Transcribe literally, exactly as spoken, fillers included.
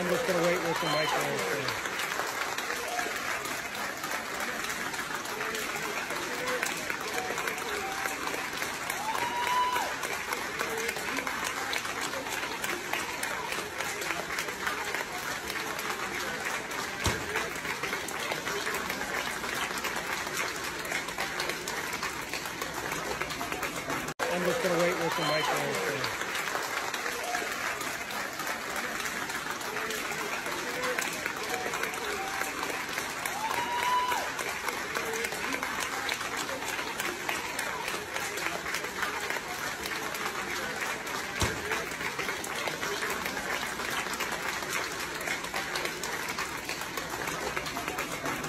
I'm just going to wait with the microphone. I'm just going to wait with the microphone.